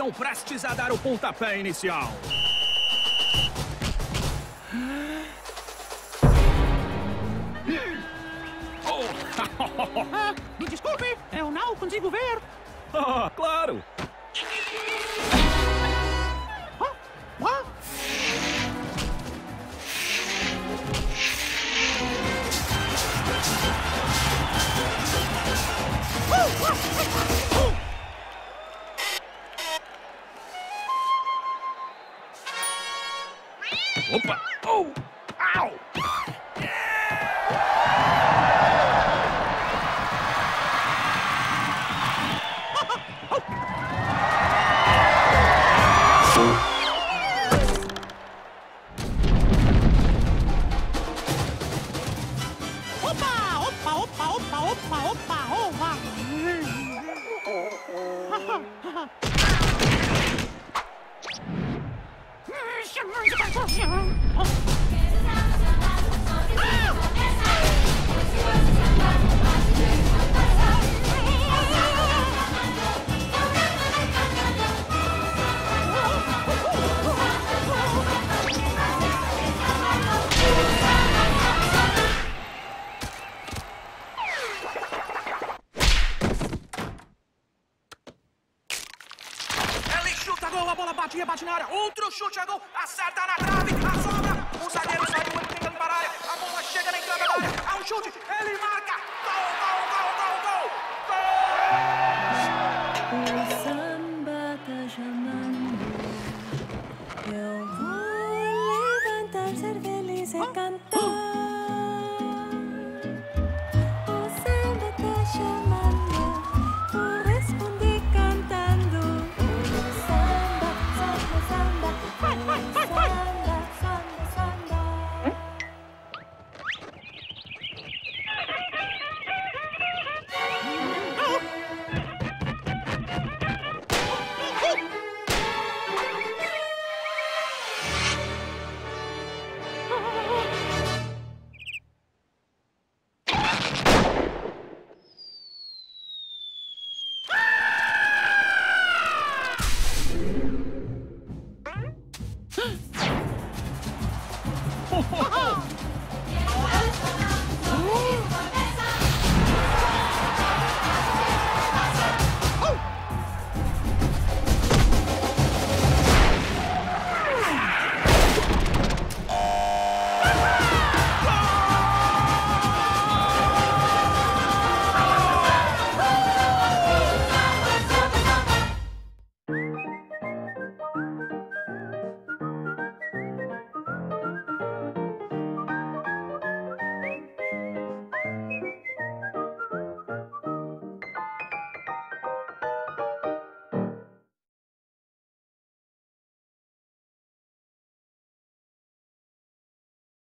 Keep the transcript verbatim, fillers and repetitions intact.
estão prestes a dar o pontapé inicial. Ah, me desculpe, eu não consigo ver. Ah, claro. Ah, ah. Opa! Oh! Au! Opa, opa, opa, opa, opa, opa, opa. Ele chuta gol, a bola bate, rebate na área. Outro chute a gol, acerta na trave, a sobra. O zagueiro saiu, ele tenta limpar a área. A bola chega na entrada da área. Há um chute, ele marca. Gol, gol, gol, gol, gol. O samba tá chamando. Eu vou levantar, ser feliz e cantar.